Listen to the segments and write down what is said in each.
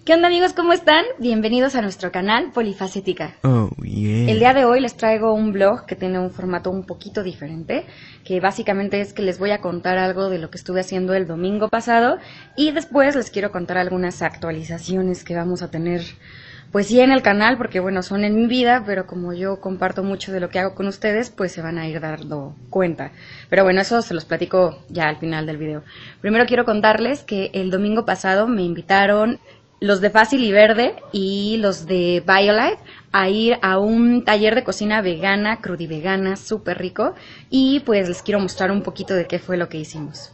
¿Qué onda, amigos? ¿Cómo están? Bienvenidos a nuestro canal Polifacética. Oh, yeah. El día de hoy les traigo un vlog que tiene un formato un poquito diferente, que básicamente es que les voy a contar algo de lo que estuve haciendo el domingo pasado y después les quiero contar algunas actualizaciones que vamos a tener, pues sí, en el canal, porque bueno, son en mi vida, pero como yo comparto mucho de lo que hago con ustedes, pues se van a ir dando cuenta. Pero bueno, eso se los platico ya al final del video. Primero quiero contarles que el domingo pasado me invitaron los de Fácil y Verde y los de BioLife a ir a un taller de cocina vegana, crudivegana, súper rico, y pues les quiero mostrar un poquito de qué fue lo que hicimos.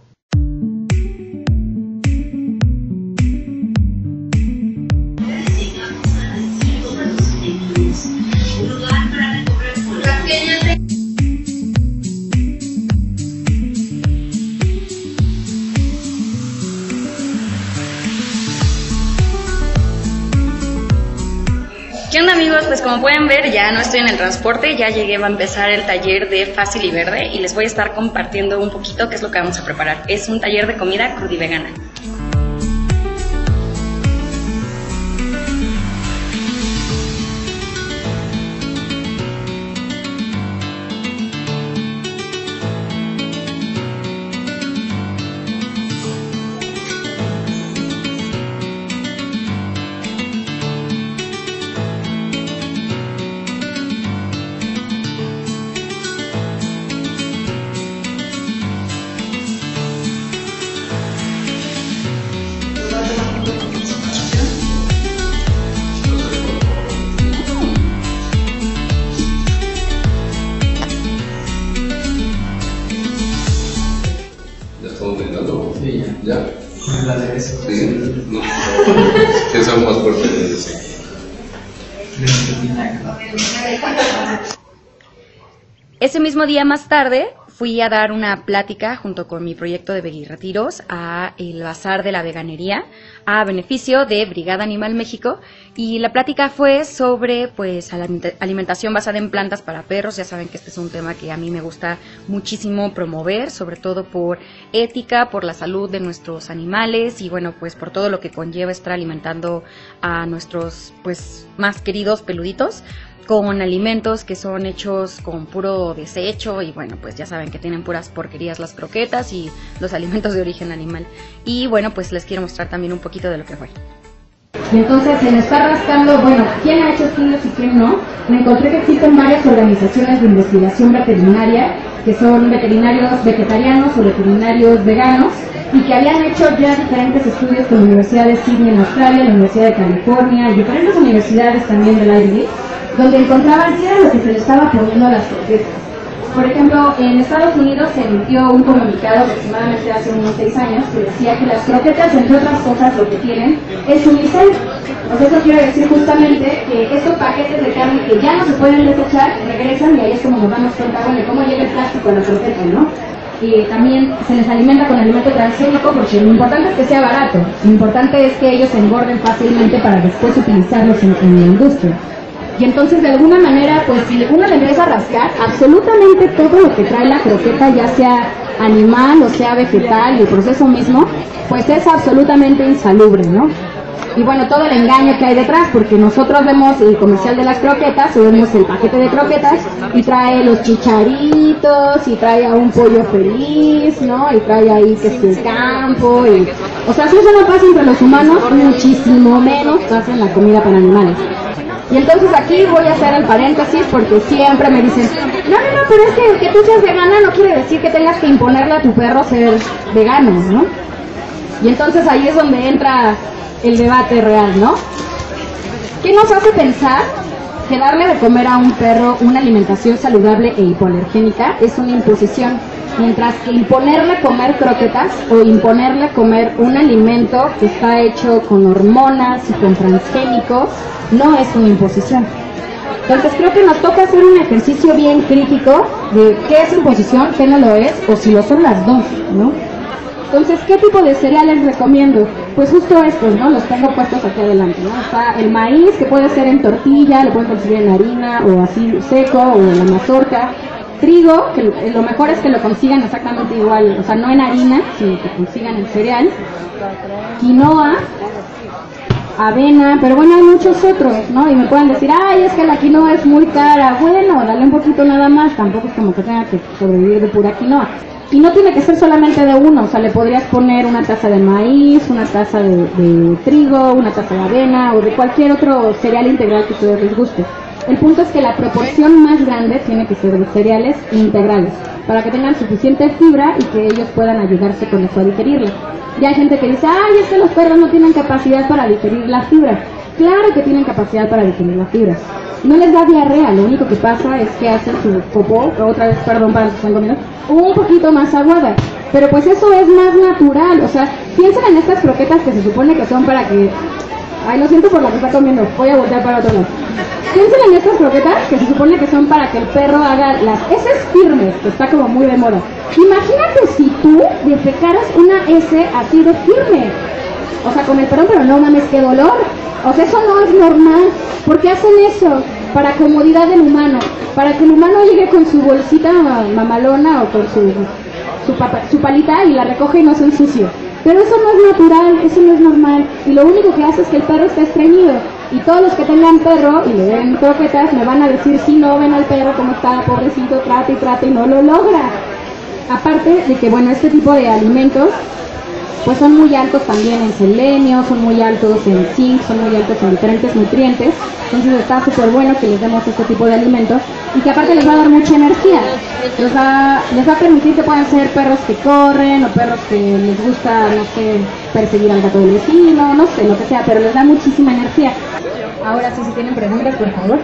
¿Qué onda, amigos? Pues como pueden ver, ya no estoy en el transporte, ya llegué, va a empezar el taller de Fácil y Verde y les voy a estar compartiendo un poquito qué es lo que vamos a preparar. Es un taller de comida crudivegana. ¿Ya? La de eso. Sí, no. Que son más fuertes de ese. Ese mismo día más tarde fui a dar una plática junto con mi proyecto de Veguirretiros a el Bazar de la Veganería a beneficio de Brigada Animal México, y la plática fue sobre pues alimentación basada en plantas para perros. Ya saben que este es un tema que a mí me gusta muchísimo promover, sobre todo por ética, por la salud de nuestros animales y bueno, pues por todo lo que conlleva estar alimentando a nuestros pues más queridos peluditos con alimentos que son hechos con puro desecho y bueno, pues ya saben que tienen puras porquerías las croquetas y los alimentos de origen animal. Y bueno, pues les quiero mostrar también un poquito de lo que fue. Y entonces, en estar rascando, bueno, quién ha hecho estudios y quién no, me encontré que existen varias organizaciones de investigación veterinaria que son veterinarios vegetarianos o veterinarios veganos y que habían hecho ya diferentes estudios con la Universidad de Sydney en Australia, la Universidad de California y diferentes universidades también del Ivy League, donde encontraban qué era lo que se le estaba poniendo a las croquetas. Por ejemplo, en Estados Unidos se emitió un comunicado aproximadamente hace unos 6 años que decía que las croquetas, entre otras cosas, lo que tienen es unicel. O sea, eso quiere decir justamente que estos paquetes de carne que ya no se pueden desechar, regresan y ahí es como nos damos cuenta, bueno, de cómo llega el plástico a la croqueta, ¿no? Y también se les alimenta con alimento transgénico porque lo importante es que sea barato, lo importante es que ellos se engorden fácilmente para después utilizarlos en la industria. Y entonces de alguna manera, pues si uno le empieza a rascar, absolutamente todo lo que trae la croqueta, ya sea animal o sea vegetal, y el proceso mismo, pues es absolutamente insalubre, ¿no? Y bueno, todo el engaño que hay detrás, porque nosotros vemos el comercial de las croquetas, o vemos el paquete de croquetas, y trae los chicharitos, y trae a un pollo feliz, ¿no? Y trae ahí que es el campo, y... O sea, si eso no pasa entre los humanos, muchísimo menos pasa en la comida para animales. Y entonces aquí voy a hacer el paréntesis porque siempre me dicen, no, pero es que tú seas vegana no quiere decir que tengas que imponerle a tu perro ser vegano, ¿no? Y entonces ahí es donde entra el debate real, ¿no? ¿Qué nos hace pensar que darle de comer a un perro una alimentación saludable e hipoalergénica es una imposición? Mientras que imponerle comer croquetas o imponerle comer un alimento que está hecho con hormonas y con transgénicos no es una imposición. Entonces creo que nos toca hacer un ejercicio bien crítico de qué es imposición, qué no lo es, o si lo son las dos, ¿no? Entonces, ¿qué tipo de cereales recomiendo? Pues justo estos, ¿no? Los tengo puestos aquí adelante, ¿no? Está el maíz, que puede ser en tortilla, lo pueden conseguir en harina o así seco o en la mazorca. Trigo, que lo mejor es que lo consigan exactamente igual, o sea, no en harina, sino que consigan el cereal. Quinoa, avena, pero bueno, hay muchos otros, ¿no? Y me pueden decir, ay, es que la quinoa es muy cara. Bueno, dale un poquito nada más, tampoco es como que tenga que sobrevivir de pura quinoa. Y no tiene que ser solamente de uno, o sea, le podrías poner una taza de maíz, una taza de trigo, una taza de avena o de cualquier otro cereal integral que a ustedes les guste. El punto es que la proporción más grande tiene que ser de cereales integrales, para que tengan suficiente fibra y que ellos puedan ayudarse con eso a digerirla. Ya hay gente que dice, ay, es que los perros no tienen capacidad para digerir la fibra. Claro que tienen capacidad para digerir la fibra. No les da diarrea, lo único que pasa es que hacen su popó, otra vez, perdón para los que están comiendo, un poquito más aguada. Pero pues eso es más natural, o sea, piensen en estas croquetas que se supone que son para que... Ay, lo siento por lo que está comiendo, voy a voltear para otro lado. Piensen en estas croquetas que se supone que son para que el perro haga las heces firmes, que está como muy de moda. Imagínate si tú defecaras una hece así de firme. O sea, con el perdón, pero no mames, qué dolor. O sea, eso no es normal. ¿Por qué hacen eso? Para comodidad del humano. Para que el humano llegue con su bolsita mamalona o con su palita y la recoge y no se ensucie. Pero eso no es natural, eso no es normal. Y lo único que hace es que el perro esté estreñido. Y todos los que tengan perro y le den croquetas me van a decir, sí, no, ven al perro como está, pobrecito, trata y no lo logra. Aparte de que, bueno, este tipo de alimentos pues son muy altos también en selenio, son muy altos en zinc, son muy altos en diferentes nutrientes. Entonces está súper bueno que les demos este tipo de alimentos y que aparte les va a dar mucha energía. Les va a permitir que puedan ser perros que corren o perros que les gusta, no sé, perseguir al gato del vecino, no sé, lo que sea, pero les da muchísima energía. Ahora sí, si tienen preguntas, por favor.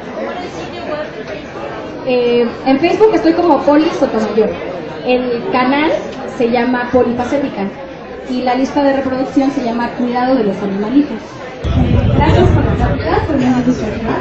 En Facebook estoy como Poli Sotomayor. El canal se llama Polifacética y la lista de reproducción se llama Cuidado de los Animalitos. Gracias por la pregunta, por mi ayudar.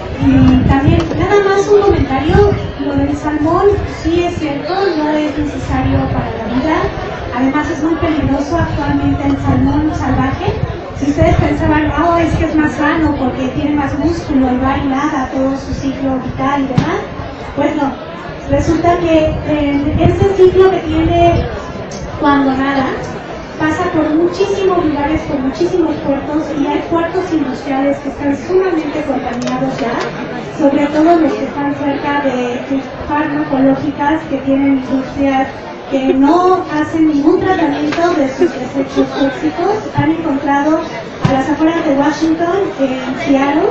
Y también, nada más un comentario, lo del salmón sí es cierto, no es necesario para la vida, además es muy peligroso actualmente el salmón salvaje. Si ustedes pensaban, oh, es que es más sano porque tiene más músculo y va y nada todo su ciclo vital y demás, pues no, resulta que ese ciclo que tiene cuando nada, pasa por muchísimos lugares, por muchísimos puertos, y hay puertos industriales que están sumamente contaminados ya, sobre todo los que están cerca de farmacológicas que tienen industrias que no hacen ningún tratamiento de sus desechos tóxicos. Han encontrado a las afueras de Washington, en Seattle,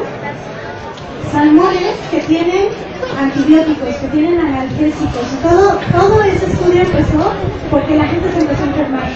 salmones que tienen antibióticos, que tienen analgésicos, y todo ese estudio empezó porque la gente se empezó a enfermar.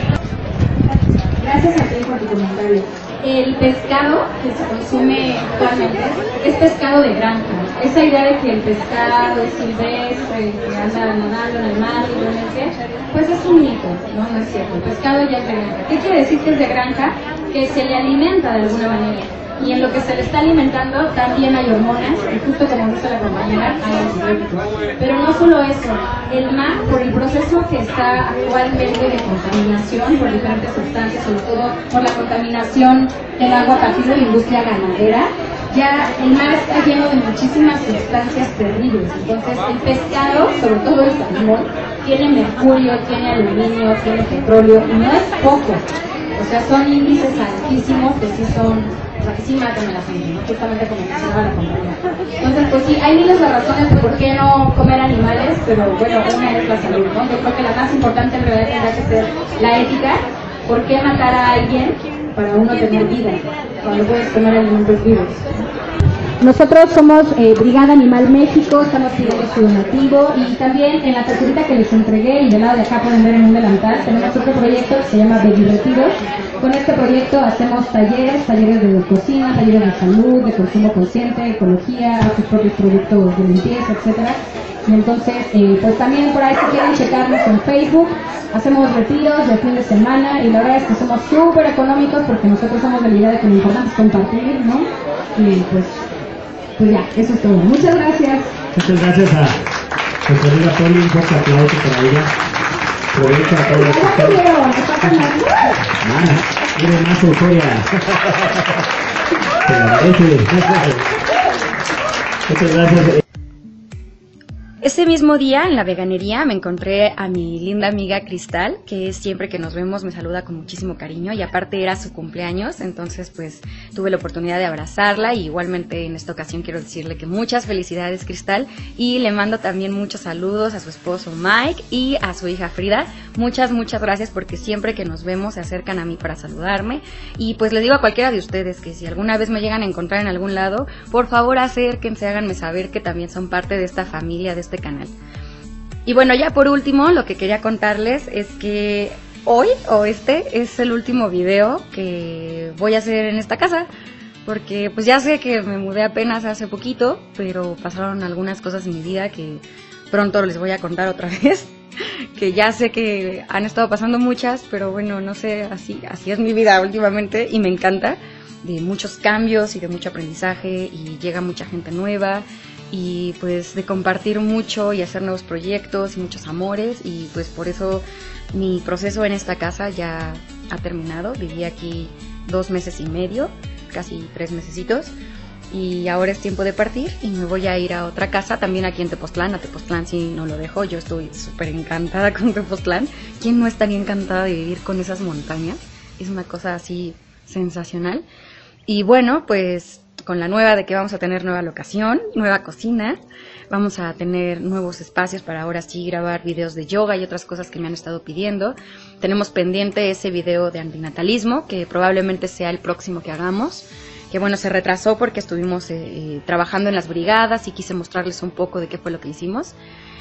Gracias a ti por tu comentario. El pescado que se consume actualmente es pescado de granja. Esa idea de que el pescado es silvestre, que anda nadando en el mar y no sé, pues es un mito, no es cierto. El pescado ya es de granja. ¿Qué quiere decir que es de granja? Que se le alimenta de alguna manera. Y en lo que se le está alimentando también hay hormonas, y justo como dice la compañera, hay antibióticos. Pero no solo eso, el mar, por el proceso que está actualmente de contaminación por diferentes sustancias, sobre todo por la contaminación del agua a partir de la industria ganadera, ya el mar está lleno de muchísimas sustancias terribles. Entonces el pescado, sobre todo el salmón, tiene mercurio, tiene aluminio, tiene petróleo, y no es poco. O sea, son índices altísimos que sí son... O sea, que sí matan a la gente, ¿no? Justamente como mencionaba la compañía. Entonces, pues sí, hay miles de razones de por qué no comer animales, pero bueno, una es la salud, ¿no? Yo creo que la más importante en realidad tendrá que ser la ética. ¿Por qué matar a alguien para uno tener vida, cuando puedes comer alimentos vivos? Nosotros somos Brigada Animal México, estamos pidiendo su donativo y también en la tarjetita que les entregué y del lado de acá pueden ver en un delantal, tenemos otro proyecto que se llama Veggie Retiros. Con este proyecto hacemos talleres de cocina, talleres de salud, de consumo consciente, ecología, sus propios productos de limpieza, etcétera. Y entonces, pues también por ahí si quieren checarnos en Facebook, hacemos retiros de fin de semana y la verdad es que somos súper económicos porque nosotros somos de la idea de que lo importante es compartir, ¿no? Y pues ya, eso es todo. Muchas gracias. Muchas gracias a nuestra amiga Poli, un fuerte aplauso para ella. Aprovecha a todos los que están. Miren más euforia. Te lo agradece. Muchas gracias. Ese mismo día en la veganería me encontré a mi linda amiga Cristal, que siempre que nos vemos me saluda con muchísimo cariño y aparte era su cumpleaños, entonces pues tuve la oportunidad de abrazarla y igualmente en esta ocasión quiero decirle que muchas felicidades Cristal y le mando también muchos saludos a su esposo Mike y a su hija Frida. Muchas gracias porque siempre que nos vemos se acercan a mí para saludarme y pues les digo a cualquiera de ustedes que si alguna vez me llegan a encontrar en algún lado, por favor acérquense, háganme saber que también son parte de esta familia, de este canal. Y bueno, ya por último, lo que quería contarles es que hoy, este es el último video que voy a hacer en esta casa, porque pues ya sé que me mudé apenas hace poquito, pero pasaron algunas cosas en mi vida que pronto les voy a contar otra vez, que ya sé que han estado pasando muchas, pero bueno, no sé, así es mi vida últimamente y me encanta, de muchos cambios y de mucho aprendizaje y llega mucha gente nueva y pues de compartir mucho y hacer nuevos proyectos y muchos amores y pues por eso mi proceso en esta casa ya ha terminado. Viví aquí 2 meses y medio, casi 3 mesecitos y ahora es tiempo de partir y me voy a ir a otra casa también aquí en Tepoztlán. A Tepoztlán sí no lo dejo, yo estoy súper encantada con Tepoztlán. ¿Quién no estaría encantada de vivir con esas montañas? Es una cosa así sensacional. Y bueno, pues con la nueva de que vamos a tener nueva locación, nueva cocina, vamos a tener nuevos espacios para ahora sí grabar videos de yoga y otras cosas que me han estado pidiendo. Tenemos pendiente ese video de antinatalismo, que probablemente sea el próximo que hagamos, que bueno, se retrasó porque estuvimos trabajando en las brigadas y quise mostrarles un poco de qué fue lo que hicimos.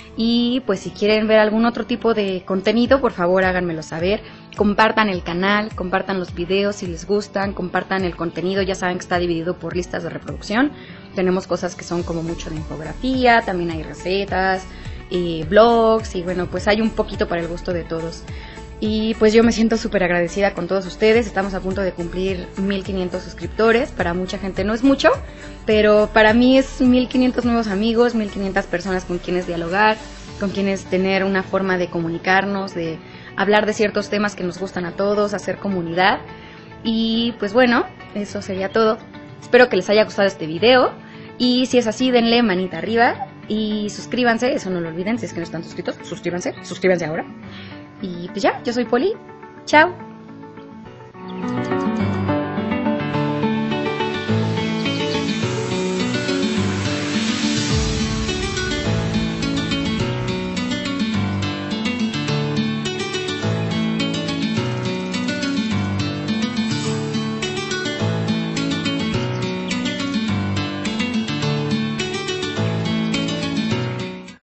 Y pues si quieren ver algún otro tipo de contenido, por favor háganmelo saber, compartan el canal, compartan los videos si les gustan, compartan el contenido, ya saben que está dividido por listas de reproducción, tenemos cosas que son como mucho de infografía, también hay recetas, blogs y bueno, pues hay un poquito para el gusto de todos. Y pues yo me siento súper agradecida con todos ustedes, estamos a punto de cumplir 1500 suscriptores, para mucha gente no es mucho, pero para mí es 1500 nuevos amigos, 1500 personas con quienes dialogar, con quienes tener una forma de comunicarnos, de hablar de ciertos temas que nos gustan a todos, hacer comunidad. Y pues bueno, eso sería todo. Espero que les haya gustado este video y si es así denle manita arriba y suscríbanse, eso no lo olviden, si es que no están suscritos, suscríbanse ahora. Y pues ya, yo soy Poli, chao.